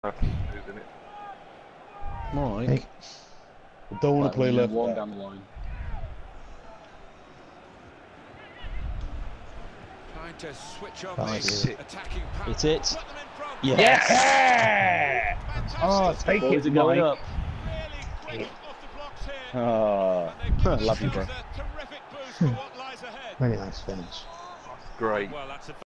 isn't it? Mike. Hey. I don't want to play left One back. down the line. Trying to switch on Nice. the attacking power. Hit it. Put them in front. Yes. Yeah! Oh, take Boys it, are going Mike. up. Really quick off the blocks here. Oh, And they give love you, bro. themselves a terrific boost for what lies ahead. Very nice finish. Great. Well, that's a